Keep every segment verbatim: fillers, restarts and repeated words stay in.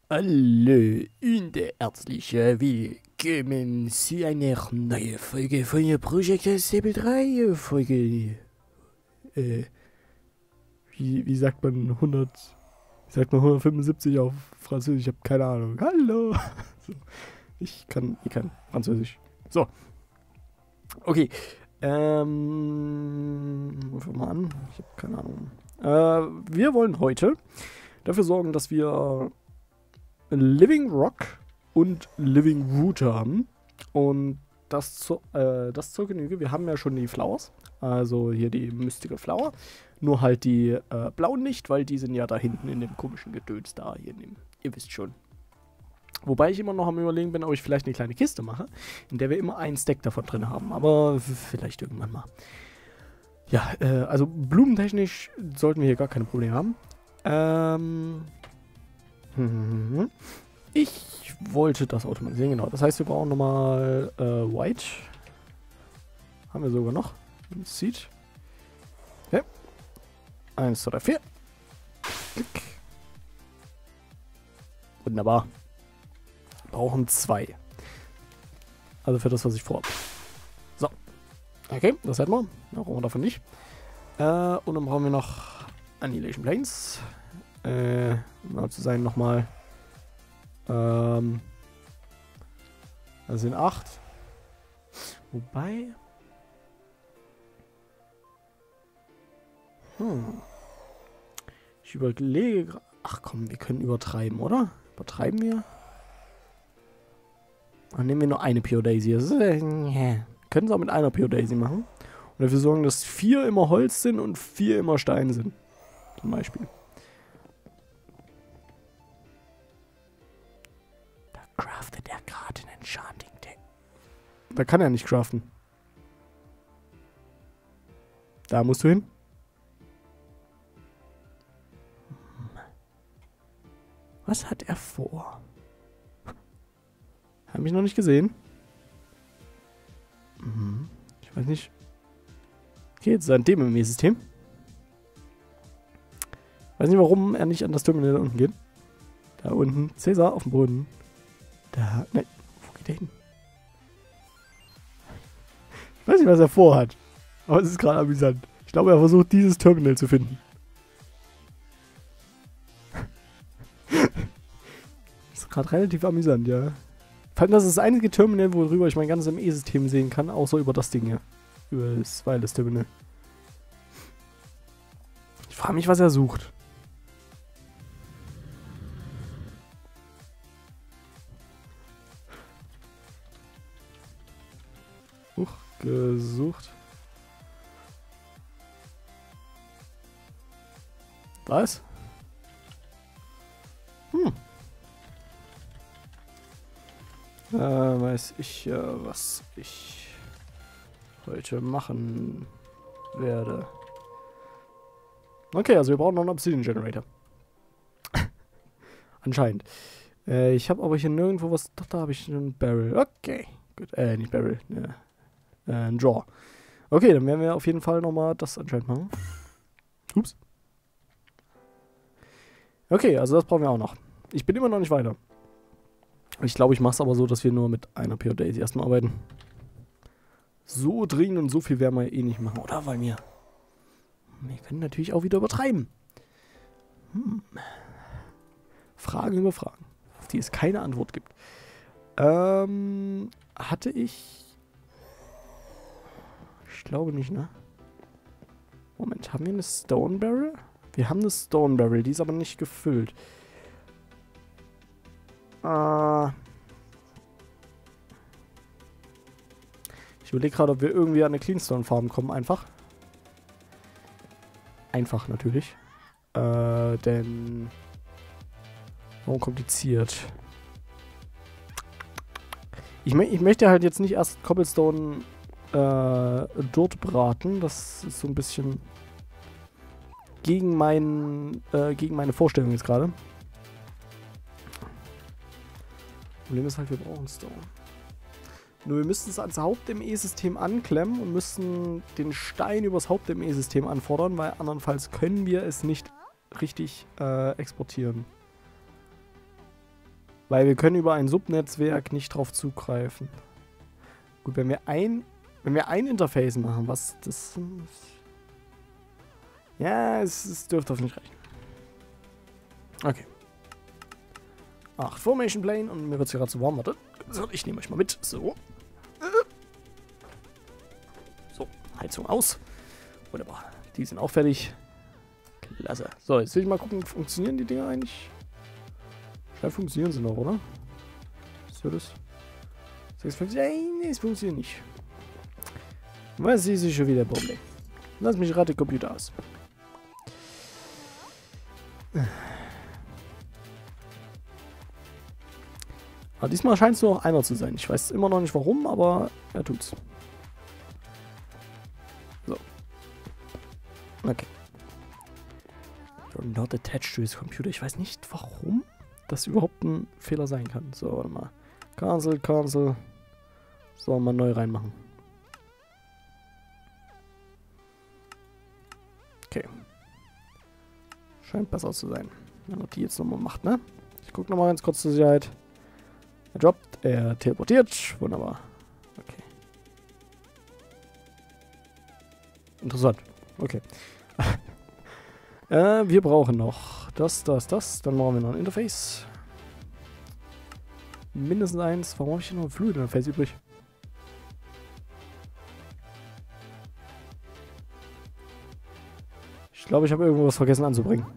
Hallo und herzlich willkommen zu einer neuen Folge von Project Stable drei. Folge, äh, wie, wie sagt man hundert, wie sagt man hundertfünfundsiebzig auf Französisch? Ich habe keine Ahnung. Hallo. So, ich kann, ich kann Französisch. So. Okay. Ähm, fangen wir mal an. Ich habe keine Ahnung. Äh, wir wollen heute dafür sorgen, dass wir Living Rock und Living Root haben. Und das, zu, äh, das zur Genüge. Wir haben ja schon die Flowers. Also hier die Mystical Flower. Nur halt die äh, blauen nicht, weil die sind ja da hinten in dem komischen Gedöns da. Hier in dem, ihr wisst schon. Wobei ich immer noch am Überlegen bin, ob ich vielleicht eine kleine Kiste mache, in der wir immer einen Stack davon drin haben. Aber vielleicht irgendwann mal. Ja, äh, also blumentechnisch sollten wir hier gar keine Probleme haben. Ähm... Ich wollte das automatisieren, genau. Das heißt, wir brauchen nochmal äh, White. Haben wir sogar noch. Seed. Okay. Eins, zwei, drei, vier. Klick. Wunderbar. Wir brauchen zwei. Also für das, was ich vorhabe. So. Okay, das hätten wir. Ja, brauchen wir davon nicht. Äh, und dann brauchen wir noch Annihilation Planes. Äh, um genau zu sein, nochmal. Ähm. Das sind acht. Wobei. Hm. Ich überlege gerade. Ach komm, wir können übertreiben, oder? Übertreiben wir? Dann nehmen wir nur eine Pure Daisy. Das ist, äh, yeah. Können sie auch mit einer Pure Daisy machen. Und dafür sorgen, dass vier immer Holz sind und vier immer Stein sind. Zum Beispiel. Craftet er gerade einen Enchanting Table? Da kann er nicht craften. Da musst du hin. Was hat er vor? Hab ich noch nicht gesehen. Mhm. Ich weiß nicht. Okay, jetzt ist er ein Demo im E-System. Weiß nicht, warum er nicht an das Terminal da unten geht. Da unten. Cäsar auf dem Boden. Da, nein, wo geht der hin? Ich weiß nicht, was er vorhat. Aber es ist gerade amüsant. Ich glaube, er versucht, dieses Terminal zu finden. Ist gerade relativ amüsant, ja. Vor allem, das ist das einzige Terminal, worüber ich mein ganzes M E-System sehen kann, außer über das Ding hier. Über das Wireless-Terminal. Ich frage mich, was er sucht. Huch, gesucht. Was? Hm. Äh, weiß ich, äh, was ich heute machen werde. Okay, also wir brauchen noch einen Obsidian Generator. Anscheinend. Äh, ich habe aber hier nirgendwo was. Doch, da habe ich einen Barrel. Okay. Gut. Äh, nicht Barrel. Ja. Äh, ein Draw. Okay, dann werden wir auf jeden Fall nochmal das anscheinend machen. Ups. Okay, also das brauchen wir auch noch. Ich bin immer noch nicht weiter. Ich glaube, ich mache es aber so, dass wir nur mit einer Pure Daisy erstmal arbeiten. So dringend und so viel werden wir eh nicht machen. Oder weil wir... Wir können natürlich auch wieder übertreiben. Hm. Fragen über Fragen, auf die es keine Antwort gibt. Ähm... Hatte ich... Ich glaube nicht, ne? Moment, haben wir eine Stone Barrel? Wir haben eine Stone Barrel, die ist aber nicht gefüllt. Äh ich überlege gerade, ob wir irgendwie an eine Cleanstone Farm kommen, einfach. Einfach natürlich. Äh, denn... Warum kompliziert? Ich, mö ich möchte halt jetzt nicht erst Cobblestone äh, dort braten. Das ist so ein bisschen gegen, mein, äh, gegen meine Vorstellung jetzt gerade. Problem ist halt, wir brauchen Stone. Nur wir müssen es als Haupt-M E-System anklemmen und müssen den Stein übers Haupt-M E-System anfordern, weil andernfalls können wir es nicht richtig äh, exportieren. Weil wir können über ein Subnetzwerk nicht drauf zugreifen. Gut, wenn wir ein, wenn wir ein Interface machen, was das... Ja, es, es dürfte auf nicht reichen. Okay. acht Formation Plane und mir wird es gerade zu warm. Warte. So, ich nehme euch mal mit. So. So, Heizung aus. Wunderbar. Die sind auch fertig. Klasse. So, jetzt will ich mal gucken, funktionieren die Dinger eigentlich? Ja, funktionieren sie noch, oder? Was wird das? sechs, fünf, nein, es funktioniert nicht. Was ist schon wieder ein Problem? Lass mich gerade den Computer aus. Aber diesmal scheint es nur noch einer zu sein. Ich weiß immer noch nicht warum, aber er tut's. So. Okay. You're not attached to his computer. Ich weiß nicht, warum das überhaupt ein Fehler sein kann. So, warte mal. Cancel, cancel. So, mal neu reinmachen. Okay. Scheint besser zu sein. Wenn er die jetzt nochmal macht, ne? Ich gucke nochmal ganz kurz zur Sicherheit. Er droppt, er teleportiert. Wunderbar. Okay. Interessant. Okay. äh, wir brauchen noch das, das, das. Dann machen wir noch ein Interface. Mindestens eins. Warum habe ich hier noch ein Fluid-Interface übrig? Ich glaube, ich habe irgendwas vergessen anzubringen.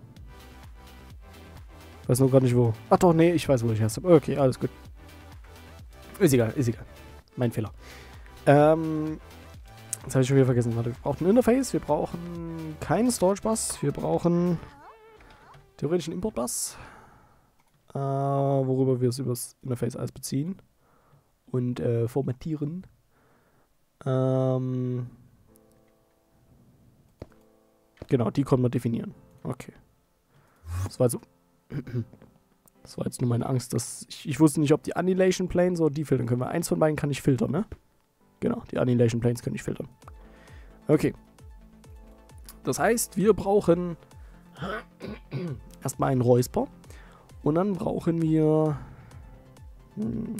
Ich weiß nur gar nicht wo. Ach doch, nee, ich weiß, wo ich erst habe. Okay, alles gut. Ist egal, ist egal. Mein Fehler. Ähm, das habe ich schon wieder vergessen. Warte, wir brauchen ein Interface, wir brauchen keinen Storage Bus, wir brauchen theoretisch einen Import Bus, äh, worüber wir es über das Interface alles beziehen und äh, formatieren. Ähm, genau, die können wir definieren. Okay. Das war also... Das war jetzt nur meine Angst, dass ich, ich wusste nicht, ob die Annihilation Planes oder die filtern können. Weil eins von beiden kann ich filtern, ne? Genau, die Annihilation Planes kann ich filtern. Okay. Das heißt, wir brauchen erstmal einen Räusper. Und dann brauchen wir... Hm,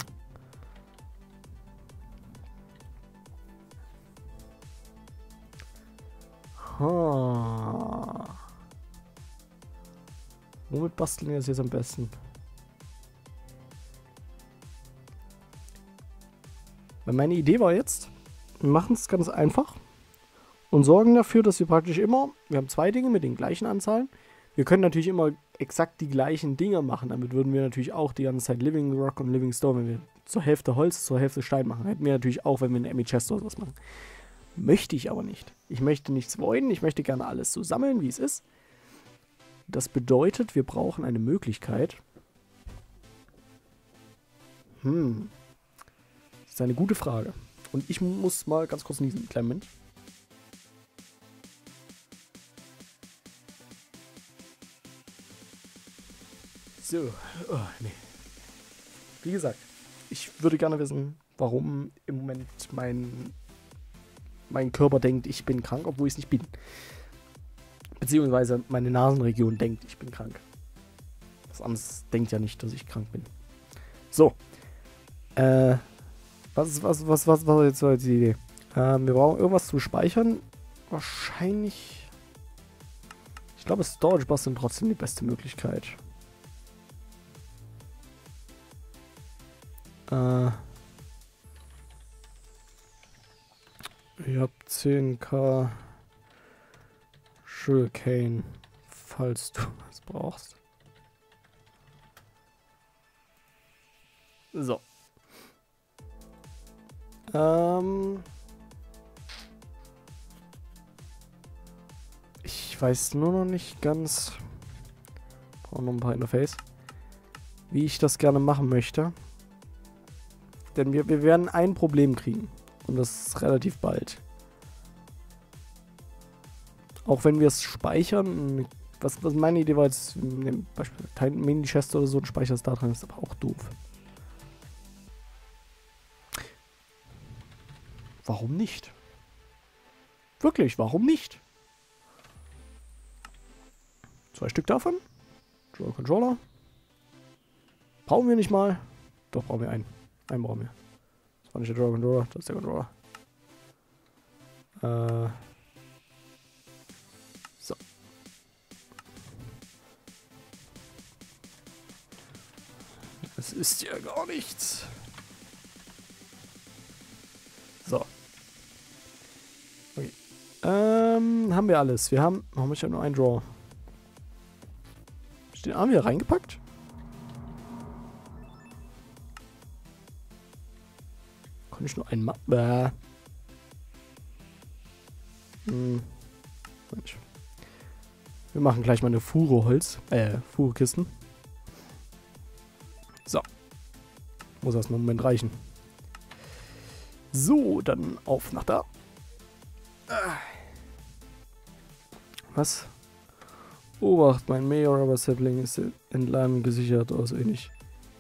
ha. Womit basteln wir das jetzt am besten? Weil meine Idee war jetzt, wir machen es ganz einfach und sorgen dafür, dass wir praktisch immer, wir haben zwei Dinge mit den gleichen Anzahlen. Wir können natürlich immer exakt die gleichen Dinge machen. Damit würden wir natürlich auch die ganze Zeit Living Rock und Living Stone, wenn wir zur Hälfte Holz, zur Hälfte Stein machen, hätten wir natürlich auch, wenn wir eine Emmy Chest oder sowas machen. Möchte ich aber nicht. Ich möchte nichts voiden, ich möchte gerne alles so sammeln, wie es ist. Das bedeutet, wir brauchen eine Möglichkeit. Hm. Das ist eine gute Frage. Und ich muss mal ganz kurz niesen. Kleinen Moment. So. Oh, nee. Wie gesagt, ich würde gerne wissen, warum im Moment mein, mein Körper denkt, ich bin krank, obwohl ich es nicht bin. Beziehungsweise meine Nasenregion denkt, ich bin krank. Was anderes denkt ja nicht, dass ich krank bin. So. Äh, was, was, was, was, was war jetzt so die Idee? Ähm, wir brauchen irgendwas zu speichern. Wahrscheinlich... Ich glaube, Storage Bus sind trotzdem die beste Möglichkeit. Äh... Ich habe zehn K Sugarcane, falls du was brauchst. So. Ähm. Ich weiß nur noch nicht ganz. Brauche noch ein paar Interface. Wie ich das gerne machen möchte. Denn wir, wir werden ein Problem kriegen. Und das ist relativ bald. Auch wenn wir es speichern. Was, was meine Idee war jetzt, zum Beispiel Mini-Chest oder so, ein Speicher ist da dran, ist aber auch doof. Warum nicht? Wirklich, warum nicht? Zwei Stück davon. Dual Controller. Brauchen wir nicht mal. Doch, brauchen wir einen. Einen brauchen wir. Das war nicht der Draw Controller, das ist der Controller. Äh. So. Das ist ja gar nichts. So. Okay. Ähm, haben wir alles. Wir haben. Warum ich ja nur einen Draw? Den haben wir reingepackt? Kann ich nur einen machen? Bäh. Hm. Mensch. Wir machen gleich mal eine Furo Holz. Äh, Furo Kisten. So. Muss erstmal einen Moment reichen. So, dann auf nach da. Was? Obacht, mein Major aber Sapling ist entlang gesichert, also ähnlich.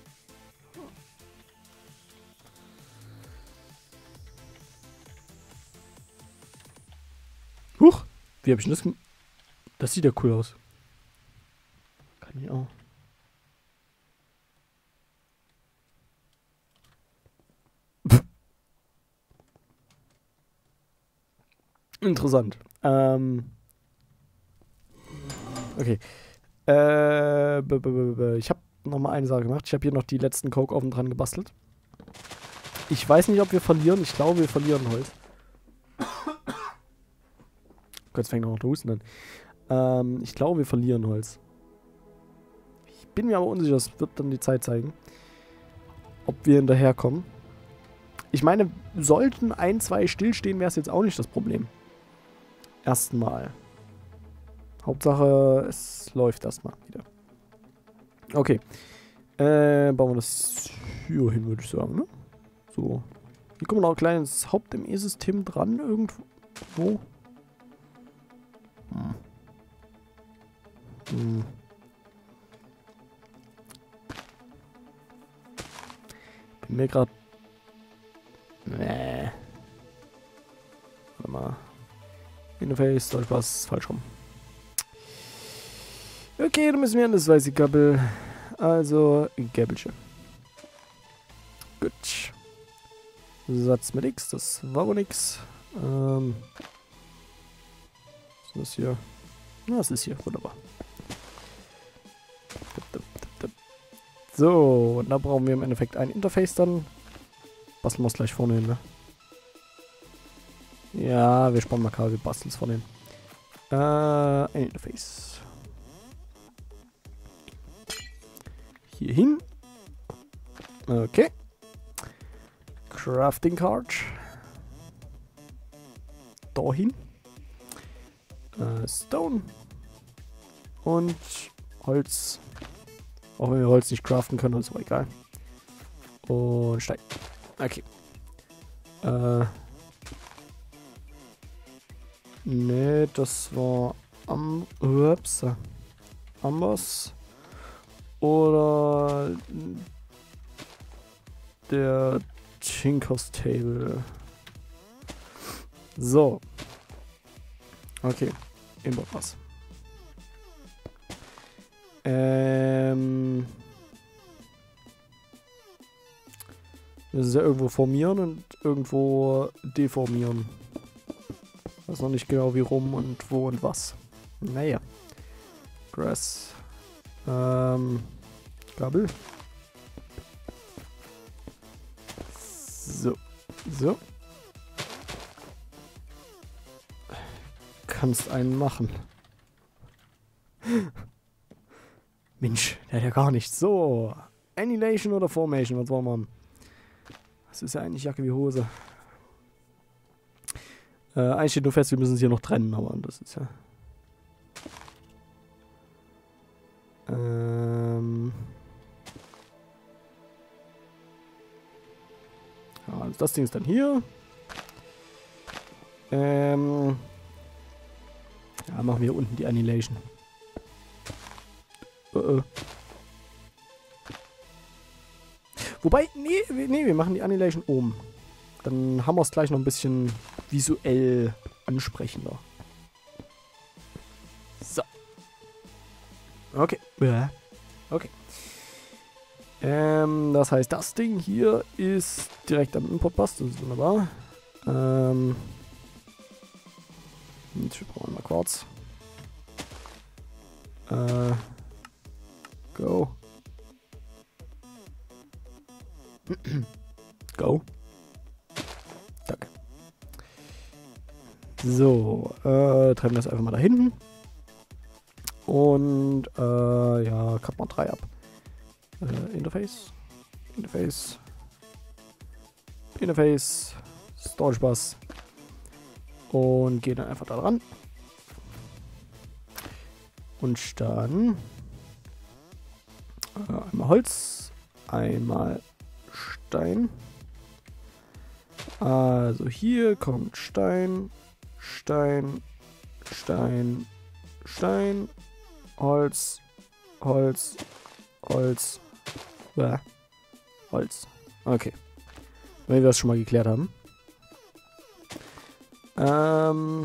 Huch! Wie hab ich denn das gemacht? Das sieht ja cool aus. Kann ich auch. Pff. Interessant. Ähm. Okay. Äh, b -b -b ich habe noch mal eine Sache gemacht. Ich habe hier noch die letzten Coke offen dran gebastelt. Ich weiß nicht, ob wir verlieren. Ich glaube, wir verlieren Holz. Gott, jetzt fängt noch der Husten an. Ähm, ich glaube, wir verlieren Holz. Ich bin mir aber unsicher. Das wird dann die Zeit zeigen. Ob wir hinterherkommen. Ich meine, sollten ein, zwei stillstehen, wäre es jetzt auch nicht das Problem. Erstmal. Hauptsache, es läuft erstmal wieder. Okay. Äh, bauen wir das hier hin, würde ich sagen, ne? So. Hier kommt noch ein kleines Haupt-M E-System dran, irgendwo. Hm. Hm. Bin mir gerade... Nee. Warte mal. Interface, da was falsch rum. Okay, dann müssen wir an das weiße Kabel. Also, Gäbelchen. Gut. Satz mit X, das war wohl nix. Ähm. Was ist das hier? Na, das ist hier, wunderbar. So, und da brauchen wir im Endeffekt ein Interface dann. Basteln wir es gleich vorne hin, ne? Ja, wir sparen mal Kabel, wir basteln es vorne hin. Äh, ein Interface. Hier hin. Okay. Crafting Card. Dahin. Äh, Stone. Und Holz. Auch wenn wir Holz nicht craften können, ist aber egal. Und Stein. Okay. Äh. Nee, das war am Ups. Ambers. Oder der Tinker's Table. So. Okay. Import was. Ähm. Wir müssen ja irgendwo formieren und irgendwo deformieren. Ich weiß noch nicht genau wie rum und wo und was. Naja. Grass. Ähm. Kabel. So. So. Kannst einen machen. Mensch, der hat ja gar nichts. So. Annihilation oder Formation, was wollen wir haben? Das ist ja eigentlich Jacke wie Hose. Äh, eigentlich steht nur fest, wir müssen es hier noch trennen, aber das ist ja... Ähm... Ja, also das Ding ist dann hier. Ähm... Ja, machen wir unten die Annihilation. Uh -oh. Wobei, nee, nee, wir machen die Annihilation oben. Dann haben wir es gleich noch ein bisschen visuell ansprechender. So. Okay. Ja. Okay. Ähm, das heißt, das Ding hier ist direkt am Import-Bus. Das ist wunderbar. Ähm, jetzt brauchen wir mal Quarz. Äh, go. Go. Danke. So, äh, trennen das einfach mal da hinten. Und, äh, ja, cut mal drei ab. Äh, Interface. Interface. Interface. Storage Bus. Und gehen dann einfach da dran. Und dann äh, einmal Holz, einmal Stein. Also hier kommt Stein, Stein, Stein, Stein, Holz, Holz, Holz, äh, Holz. Okay. Wenn wir das schon mal geklärt haben. Ähm,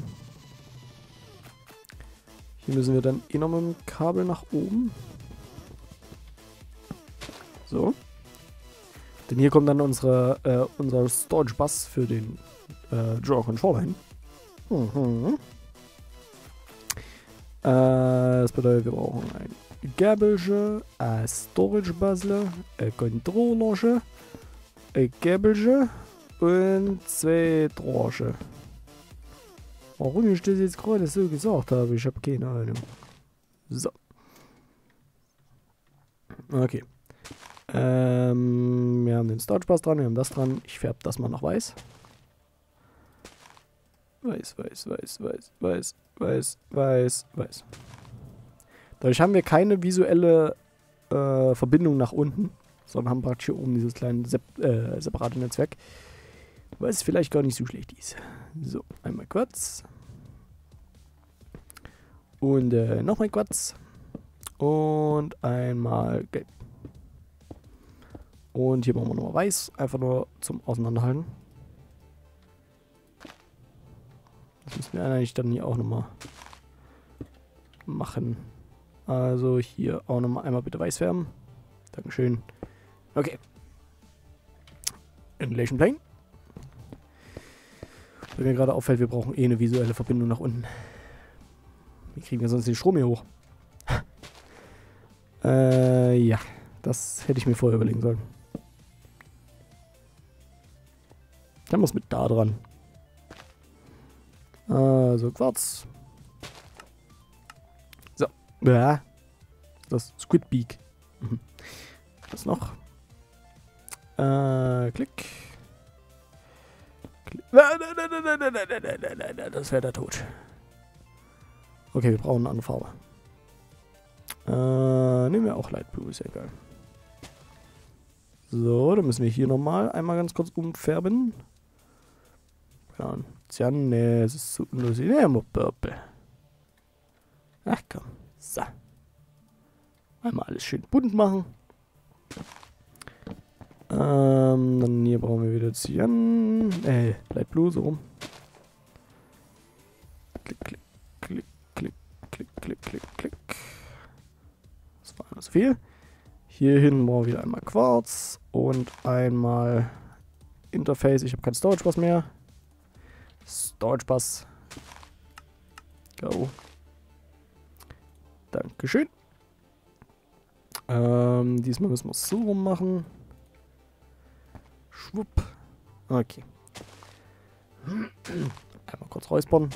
hier müssen wir dann eh noch mit dem Kabel nach oben. So. Denn hier kommt dann unsere, äh, unser Storage Bus für den äh, Draw Controller hin. Mhm. Äh, das bedeutet, wir brauchen ein Gabelge, ein Storage Bus, ein Controller, ein Gabelge und zwei Drache. Warum ich das jetzt gerade so gesagt habe, ich habe keine Ahnung. So. Okay. Ähm, wir haben den Storage Bus dran, wir haben das dran. Ich färbe das mal nach weiß. Weiß, weiß, weiß, weiß, weiß, weiß, weiß, weiß. Dadurch haben wir keine visuelle äh, Verbindung nach unten, sondern haben praktisch hier oben dieses kleine sep äh, separate Netzwerk. Was vielleicht gar nicht so schlecht ist. So, einmal Quarz. Und äh, nochmal Quarz. Und einmal Gelb. Und hier brauchen wir nochmal Weiß. Einfach nur zum Auseinanderhalten. Das müssen wir eigentlich dann hier auch nochmal machen. Also hier auch nochmal einmal bitte Weiß färben. Dankeschön. Okay. Inhalation Plane. Wenn mir gerade auffällt, wir brauchen eh eine visuelle Verbindung nach unten. Wie kriegen wir sonst den Strom hier hoch? äh, ja. Das hätte ich mir vorher überlegen sollen. Dann muss mit da dran. Also Quarz. So. Ja. Das Squid Beak. Mhm. Was noch? Äh, Klick. Nein, nein, nein, nein, nein, nein, nein, nein, nein, nein, das wäre der Tod. Okay, wir brauchen eine andere Farbe. Äh, nehmen wir auch Light Blue, ist ja egal. So, dann müssen wir hier nochmal einmal ganz kurz umfärben. Ja, Cyan, ne, es ist so unlustig. Ne, mal Purple. Ach komm, so. Einmal alles schön bunt machen. Ähm, dann hier brauchen wir wieder Cyan. Äh, Light Blue, so rum. Klick, klick, klick, klick, klick, klick, klick, klick. Das war alles viel. Hier hinten brauchen wir wieder einmal Quarz und einmal Interface. Ich habe kein Storage Bus mehr. Storage Bus. Go. Dankeschön. Ähm, diesmal müssen wir es so rum machen. Schwupp. Okay. Einmal kurz räuspern.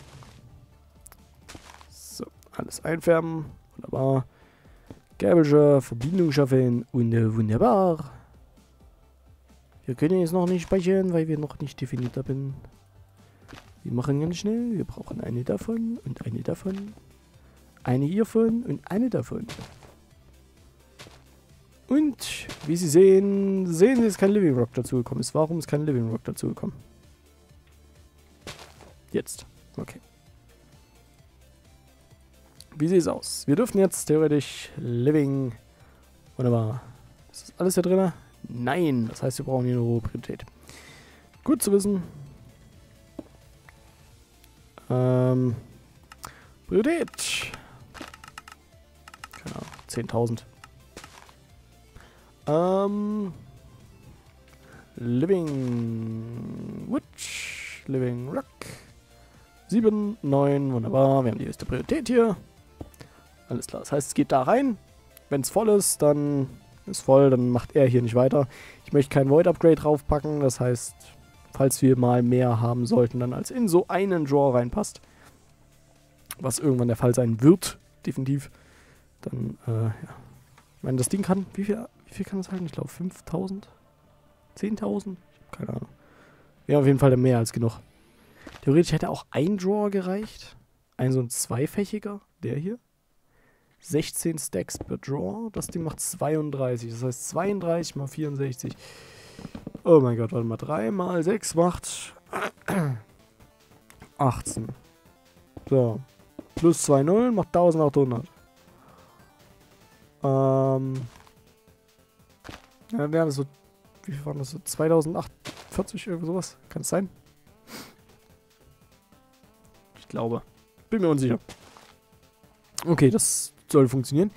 So, alles einfärben. Wunderbar. Gabelge, Verbindung schaffen und äh, wunderbar. Wir können jetzt noch nicht speichern, weil wir noch nicht definiert haben. Wir machen ganz schnell. Wir brauchen eine davon und eine davon. Eine hiervon und eine davon. Und wie Sie sehen, sehen Sie, ist kein Living Rock dazugekommen ist. Warum ist kein Living Rock dazugekommen? Jetzt. Okay. Wie sieht es aus? Wir dürfen jetzt theoretisch Living. Wunderbar. Ist das alles hier drin? Nein. Das heißt, wir brauchen hier eine hohe Priorität. Gut zu wissen. Ähm. Priorität. Keine Ahnung. zehntausend. Ähm. Living Witch. Living Rock. sieben, neun, wunderbar. Wir haben die erste Priorität hier. Alles klar. Das heißt, es geht da rein. Wenn es voll ist, dann ist voll. Dann macht er hier nicht weiter. Ich möchte kein Void Upgrade draufpacken. Das heißt, falls wir mal mehr haben sollten, dann als in so einen Draw reinpasst. Was irgendwann der Fall sein wird. Definitiv. Dann, äh, ja. Ich meine, das Ding kann, wie viel, wie viel kann es halten? Ich glaube fünftausend? zehntausend? Ich habe keine Ahnung. Ja, auf jeden Fall mehr als genug. Theoretisch hätte auch ein Draw gereicht. Ein so ein zweifächiger, der hier. sechzehn Stacks per Draw. Das Ding macht zweiunddreißig. Das heißt zweiunddreißig mal vierundsechzig. Oh mein Gott, warte mal. drei mal sechs macht achtzehn. So. Plus zwei Nullen macht eintausendachthundert. Ähm. Ja, wäre so. Wie viel waren das so? zweitausendachtzig, irgendwie sowas? Kann es sein? Ich glaube. Bin mir unsicher. Okay, das soll funktionieren.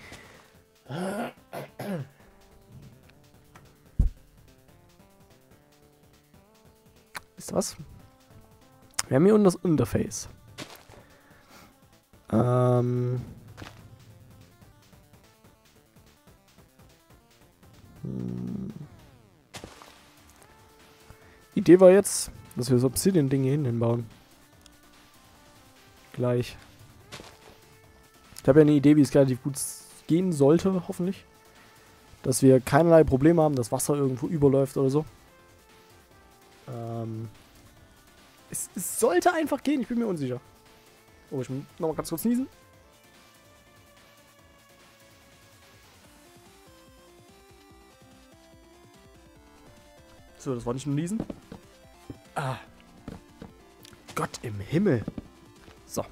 Wisst ihr was? Wir haben hier unten das Interface. Ähm. Hm. Idee war jetzt, dass wir das Obsidian-Ding hier hinten bauen. Gleich. Ich habe ja eine Idee, wie es relativ gut gehen sollte, hoffentlich. Dass wir keinerlei Probleme haben, dass Wasser irgendwo überläuft oder so. Ähm. Es, es sollte einfach gehen, ich bin mir unsicher. Oh, ich muss nochmal ganz kurz niesen. So, das war nicht nur niesen. Ah. Gott im Himmel. So.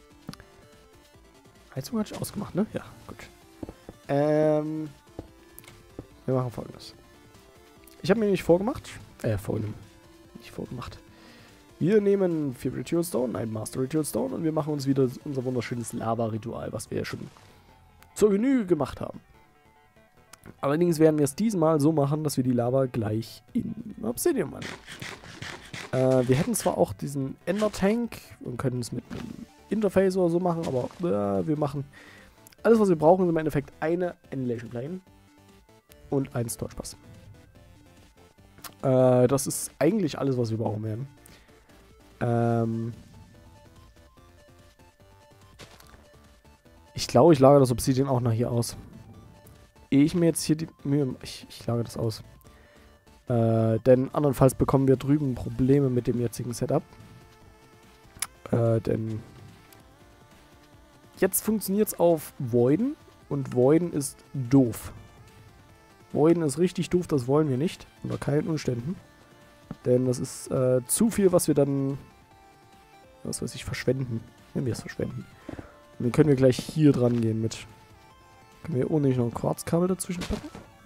Heizung hatte ich ausgemacht, ne? Ja, gut. Ähm. Wir machen Folgendes. Ich habe mir nicht vorgemacht. Äh, vorgenommen. Nicht vorgemacht. Wir nehmen vier Ritual Stone, ein Master Ritual Stone und wir machen uns wieder unser wunderschönes Lava-Ritual, was wir ja schon zur Genüge gemacht haben. Allerdings werden wir es diesmal so machen, dass wir die Lava gleich in Obsidian machen. Äh, wir hätten zwar auch diesen Ender-Tank und können es mit einem Interface oder so machen, aber äh, wir machen alles, was wir brauchen, ist im Endeffekt eine Annihilation Plane und ein Storage Pass. Äh, das ist eigentlich alles, was wir brauchen werden. Ähm ich glaube, ich lagere das Obsidian auch nach hier aus. Ehe ich mir jetzt hier die Mühe... Ich, ich lagere das aus. Äh, denn andernfalls bekommen wir drüben Probleme mit dem jetzigen Setup. Äh, denn... Jetzt funktioniert es auf Voiden. Und Voiden ist doof. Voiden ist richtig doof, das wollen wir nicht. Unter keinen Umständen. Denn das ist äh, zu viel, was wir dann... Was weiß ich, verschwenden. Wenn wir es verschwenden. Und dann können wir gleich hier dran gehen mit... Können wir ohne nicht noch ein Quarzkabel dazwischen packen?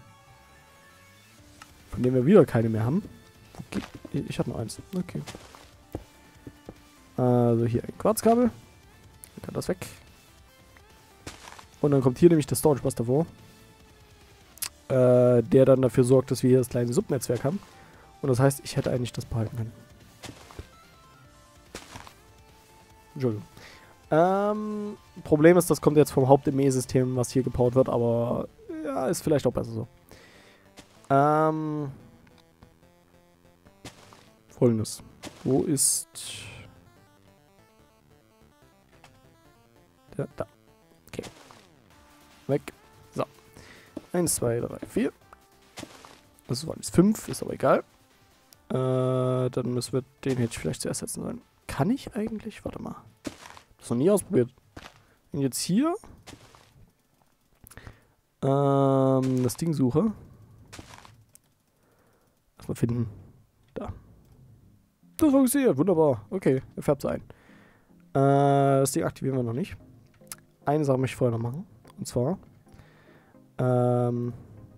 Von dem wir wieder keine mehr haben. Okay. Ich habe noch eins. Okay. Also hier ein Quarzkabel. Dann kann das weg. Und dann kommt hier nämlich der Storage Bus davor. Äh, der dann dafür sorgt, dass wir hier das kleine Subnetzwerk haben. Und das heißt, ich hätte eigentlich das behalten können. Entschuldigung. Ähm, Problem ist, das kommt jetzt vom Haupt-M E-System, was hier gebaut wird, aber ja, ist vielleicht auch besser so. Ähm, Folgendes. Wo ist... Der, da. Okay. Weg. So. Eins, zwei, drei, vier. Das waren jetzt fünf, ist aber egal. Äh, dann müssen wir den jetzt vielleicht zuerst setzen sollen. Kann ich eigentlich? Warte mal. Das noch nie ausprobiert. Und jetzt hier ähm, das Ding suche. Erstmal finden. Da. Das funktioniert. Wunderbar. Okay, er färbt es ein. Äh, das Ding aktivieren wir noch nicht. Eine Sache möchte ich vorher noch machen. Und zwar ähm,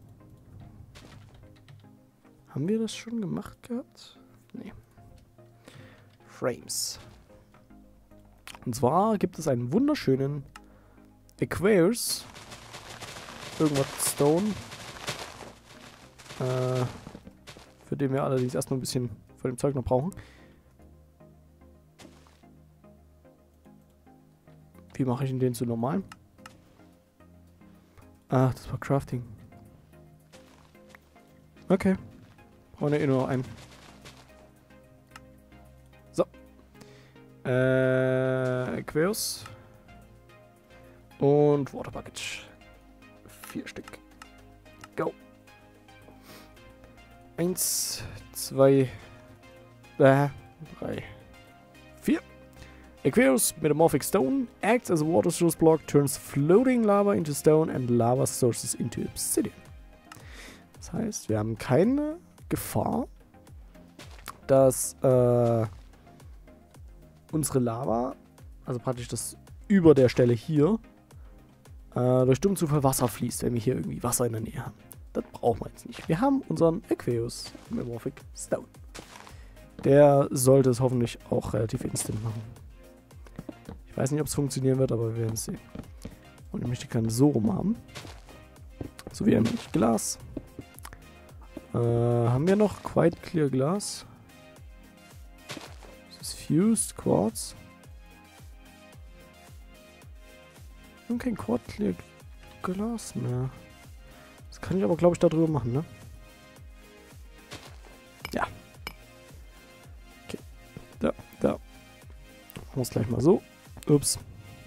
haben wir das schon gemacht gehabt? Nee. Frames. Und zwar gibt es einen wunderschönen Aquarius irgendwas Stone Äh, für den wir allerdings erstmal ein bisschen von dem Zeug noch brauchen. Wie mache ich denn den zu normal? Ach, das war Crafting. Okay. Brauchen wir eh nur noch einen. So. Äh, Aqueous. Und Water Bucket. Vier Stück. Go. Eins, zwei, äh, drei, vier. Aqueous Metamorphic Stone acts as a water source block, turns floating lava into stone and lava sources into obsidian. Das heißt, wir haben keine Gefahr, dass äh, unsere Lava, also praktisch das über der Stelle hier, äh, durch Stummzufall Wasser fließt, wenn wir hier irgendwie Wasser in der Nähe haben. Das brauchen wir jetzt nicht. Wir haben unseren Aqueous Metamorphic Stone. Der sollte es hoffentlich auch relativ instant machen. Ich weiß nicht, ob es funktionieren wird, aber wir werden es sehen. Und ich möchte gerne so rum haben. So wie ein wenig Glas. Äh, haben wir noch Quite Clear Glass? Das ist Fused Quartz. Wir haben kein Quite Clear Glas mehr. Das kann ich aber, glaube ich, da drüber machen, ne? Ja. Okay. Da, da. Machen wir es gleich mal so. Ups.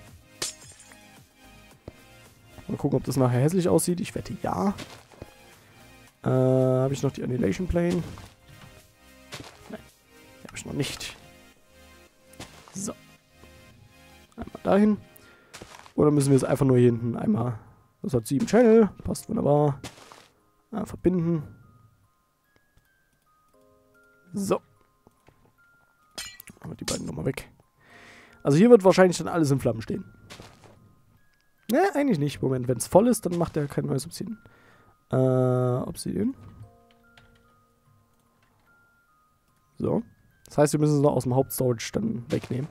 Mal gucken, ob das nachher hässlich aussieht. Ich wette, ja. Äh, habe ich noch die Annihilation Plane? Nein. Die habe ich noch nicht. So. Einmal dahin. Oder müssen wir es einfach nur hier hinten einmal... Das hat sieben Channel. Passt wunderbar. Ah, verbinden. So. Machen wir die beiden nochmal weg. Also hier wird wahrscheinlich dann alles in Flammen stehen. Ne, eigentlich nicht. Moment, wenn es voll ist, dann macht er kein neues Obsidian. Äh, Obsidian. So. Das heißt, wir müssen es noch aus dem Hauptstorage dann wegnehmen.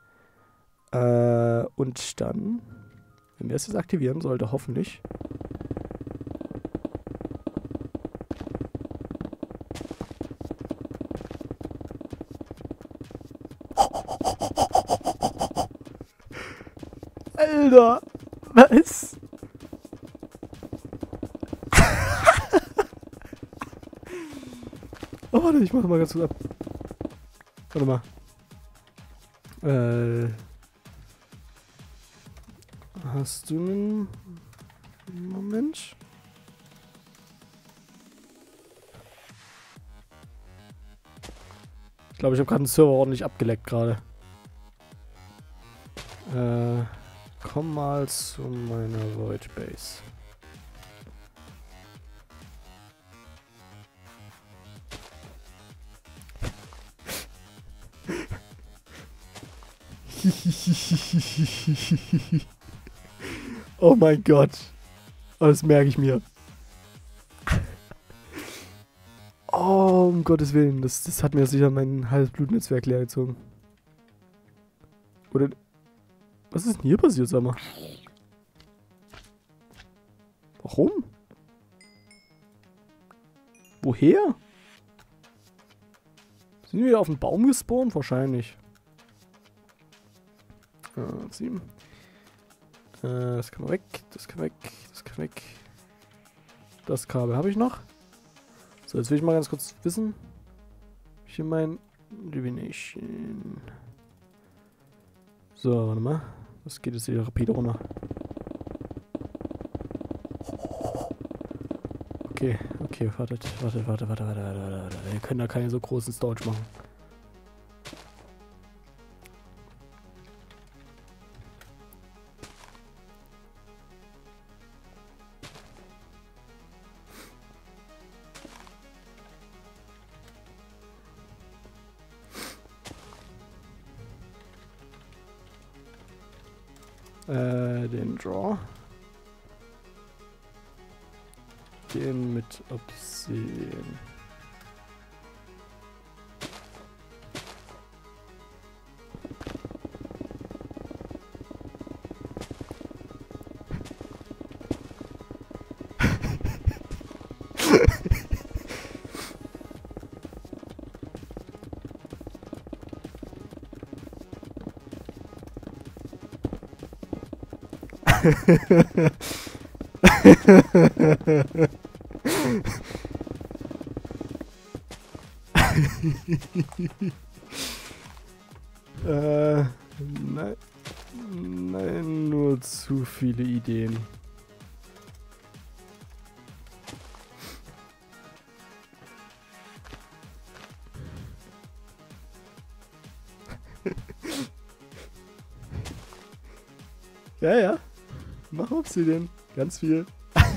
Äh, und dann, wenn wir es jetzt aktivieren, sollte hoffentlich... Alter! Was? Oh, warte, ich mach mal ganz kurz ab. Warte mal. Äh... Hast du einen... Moment? Ich glaube, ich habe gerade einen Server ordentlich abgeleckt gerade. Äh... Komm mal zu meiner Void Base. Oh mein Gott. Oh, das merke ich mir. Oh, um Gottes Willen. Das, das hat mir sicher mein halbes Blutnetzwerk leer gezogen. Oder... Was ist denn hier passiert, sag mal? Warum? Woher? Sind wir wieder auf den Baum gespawnt? Wahrscheinlich. Ah, sieben. Äh, das kann weg, das kann weg, das kann weg. Das Kabel habe ich noch. So, jetzt will ich mal ganz kurz wissen. Hier mein Divination. So, warte mal. Das geht jetzt wieder rapide runter. Okay, okay, wartet, wartet, wartet, wartet, wartet, wartet, wartet. Wir können da keine so großen Storage machen. Äh, den Draw. Den mit Obsidian. äh, nein, nein, nur zu viele Ideen. Ja, ja. Mach Obsidian. Ganz viel.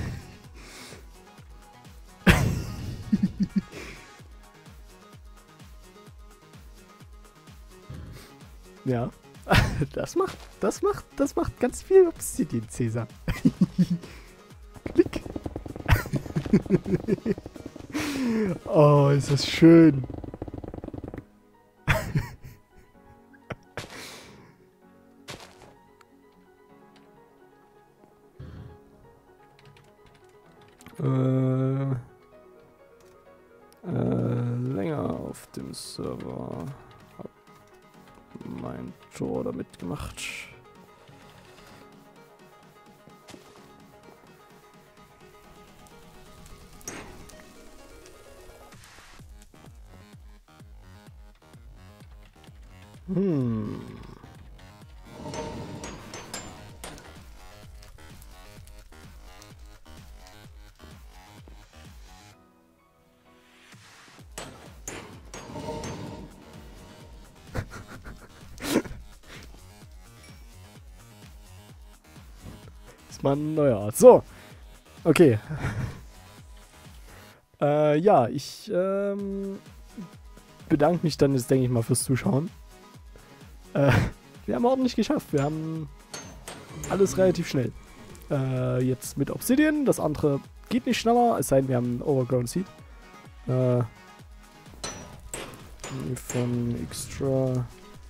Ja. Das macht, das macht, das macht ganz viel Obsidian, Cäsar. Klick. Oh, ist das schön. Äh, äh, länger auf dem Server. Hab mein Tor damit gemacht. Hm. Ist mal ein neuer Art. So. Okay. Äh, ja, ich ähm, bedanke mich dann jetzt, denke ich mal, fürs Zuschauen. Äh, wir haben ordentlich geschafft. Wir haben alles relativ schnell. Äh, jetzt mit Obsidian. Das andere geht nicht schneller, es sei denn, wir haben einen Overgrown Seed. Äh, von Extra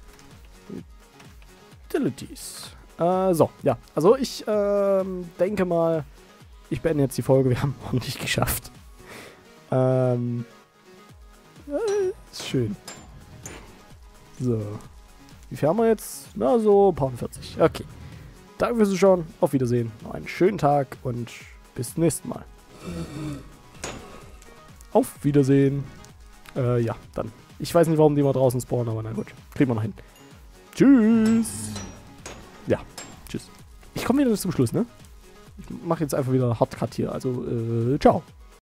Utilities. Äh, so, ja. Also ich ähm, denke mal, ich beende jetzt die Folge. Wir haben ordentlich geschafft. Ähm, äh, ist schön. So. Wie viel haben wir jetzt? Na, so ein paar vierzig. Okay. Danke fürs Zuschauen. Auf Wiedersehen. Noch einen schönen Tag und bis zum nächsten Mal. Auf Wiedersehen. Äh, ja, dann. Ich weiß nicht, warum die mal draußen spawnen, aber na gut. Kriegen wir noch hin. Tschüss. Ja, tschüss. Ich komme wieder zum Schluss, ne? Ich mache jetzt einfach wieder Hardcut hier. Also, äh, ciao.